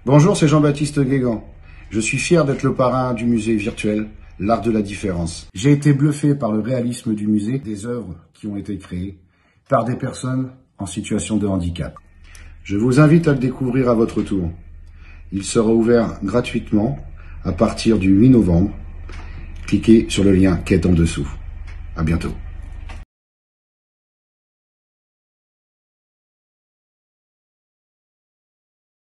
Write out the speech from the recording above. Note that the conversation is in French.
Bonjour, c'est Jean-Baptiste Guégan. Je suis fier d'être le parrain du musée virtuel L'Art de la Différence. J'ai été bluffé par le réalisme du musée, des œuvres qui ont été créées par des personnes en situation de handicap. Je vous invite à le découvrir à votre tour. Il sera ouvert gratuitement à partir du 8 novembre. Cliquez sur le lien qui est en dessous. À bientôt.